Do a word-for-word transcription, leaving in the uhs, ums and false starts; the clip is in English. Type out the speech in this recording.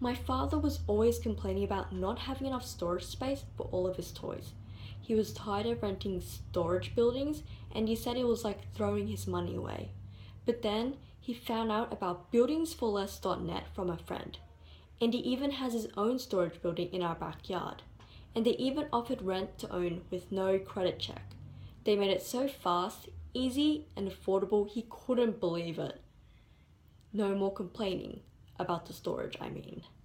My father was always complaining about not having enough storage space for all of his toys. He was tired of renting storage buildings, and he said it was like throwing his money away. But then he found out about buildings for less dot net from a friend. And he even has his own storage building in our backyard. And they even offered rent to own with no credit check. They made it so fast, easy, and affordable he couldn't believe it. No more complaining about the storage, I mean.